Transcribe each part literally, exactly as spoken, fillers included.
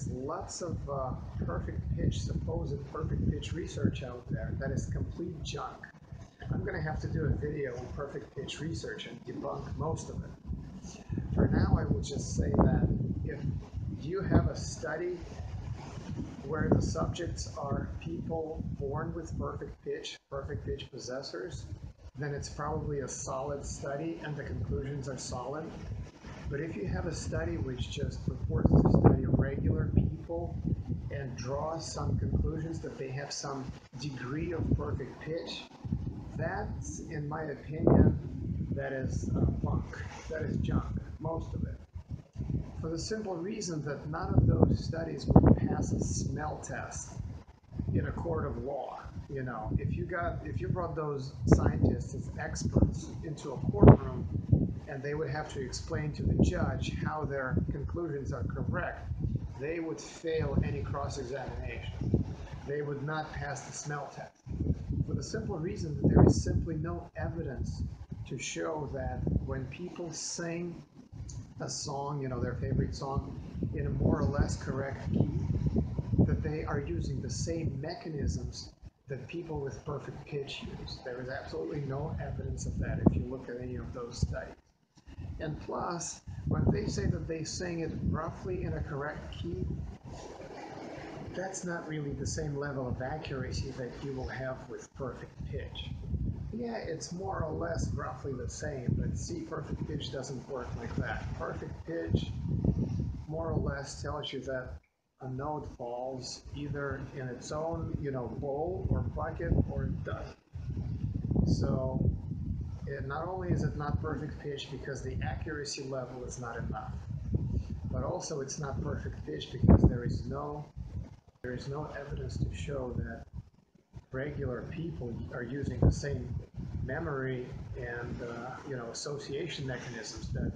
is lots of uh, perfect pitch, supposed perfect pitch research out there that is complete junk. I'm going to have to do a video on perfect pitch research and debunk most of it. For now, I will just say that if you have a study where the subjects are people born with perfect pitch, perfect pitch possessors, then it's probably a solid study and the conclusions are solid. But if you have a study which just purports to study regular people and draws some conclusions that they have some degree of perfect pitch, that's, in my opinion, that is uh, bunk. That is junk, most of it. For the simple reason that none of those studies would pass a smell test in a court of law. You know, if you got, if you brought those scientists as experts into a courtroom and they would have to explain to the judge how their conclusions are correct, they would fail any cross-examination. They would not pass the smell test. For the simple reason that there is simply no evidence to show that when people sing a song, you know, their favorite song, in a more or less correct key, that they are using the same mechanisms that people with perfect pitch use. There is absolutely no evidence of that if you look at any of those studies. And plus, when they say that they sing it roughly in a correct key, that's not really the same level of accuracy that you will have with perfect pitch. Yeah, it's more or less roughly the same, but see, perfect pitch doesn't work like that. Perfect pitch more or less tells you that a note falls either in its own, you know, bowl or bucket, or it doesn't. So it, not only is it not perfect pitch because the accuracy level is not enough, but also it's not perfect pitch because there is no there is no evidence to show that regular people are using the same memory and uh, you know, association mechanisms that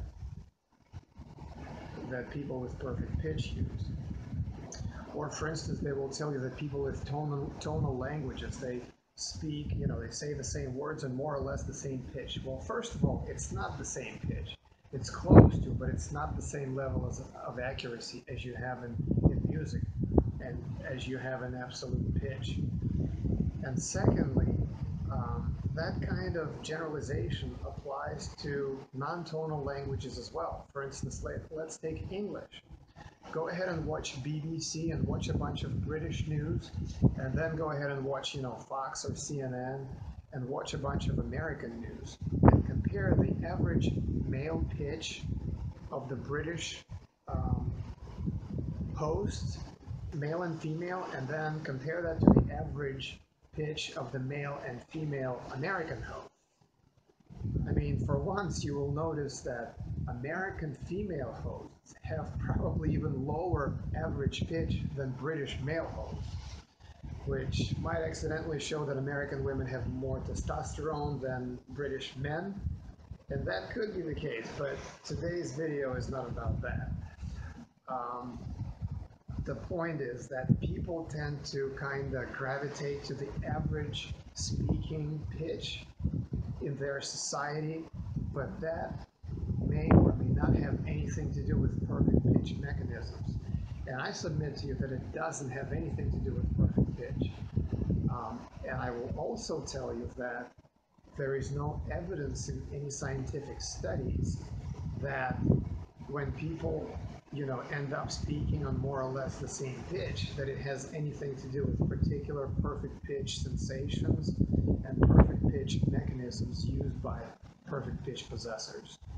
that people with perfect pitch use. Or for instance, they will tell you that people with tonal, tonal languages, they speak, you know, they say the same words in more or less the same pitch. Well, first of all, it's not the same pitch. It's close to, but it's not the same level as, of accuracy as you have in, in music and as you have in absolute pitch. And secondly, um, that kind of generalization applies to non-tonal languages as well. For instance, let, let's take English. Go ahead and watch B B C and watch a bunch of British news, and then go ahead and watch, you know, Fox or C N N and watch a bunch of American news, and compare the average male pitch of the British um, hosts, male and female, and then compare that to the average pitch of the male and female American host. I mean, for once, you will notice that American female hosts have probably even lower average pitch than British male hosts, which might accidentally show that American women have more testosterone than British men, and that could be the case, but today's video is not about that. Um, the point is that people tend to kind of gravitate to the average speaking pitch in their society, but that may or may not have anything to do with perfect pitch mechanisms. And I submit to you that it doesn't have anything to do with perfect pitch. Um, and I will also tell you that there is no evidence in any scientific studies that when people, you know, end up speaking on more or less the same pitch, that it has anything to do with particular perfect pitch sensations and perfect pitch mechanisms used by perfect pitch possessors.